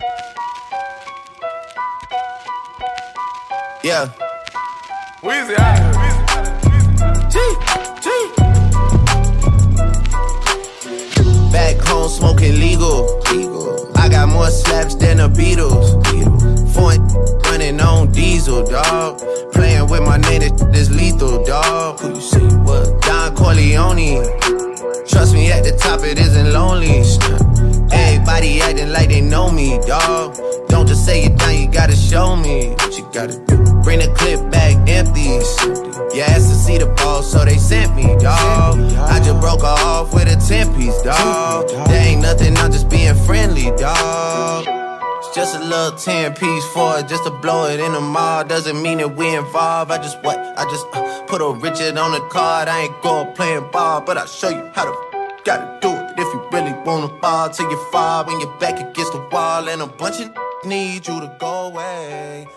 Yeah. Weezy out of here. Back home smoking legal. I got more slaps than the Beatles. Foreign running on diesel, dog. Playing with my name, this lethal, dog. Who you say what? Don Corleone. Trust me, at the top it isn't lonely. Everybody acting like they know me, dog. Don't just say it down, you gotta show me what you gotta do. Bring the clip back empty. You asked to see the ball, so they sent me, dog. I just broke her off with a 10-piece, dog. There ain't nothing, I'm just being friendly, dog. It's just a little 10-piece for it, just to blow it in the mall. Doesn't mean that we involved. I just put a Richard on the card. I ain't going playing ball, but I'll show you how to gotta do it if you really wanna ball till you fall when you're back against the wall, and a bunch of need you to go away.